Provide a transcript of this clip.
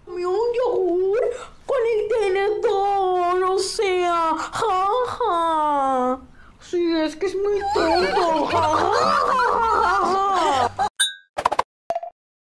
Comió un yogur con el tenedor, o sea, jaja. Sí, es que es muy tonto, jaja.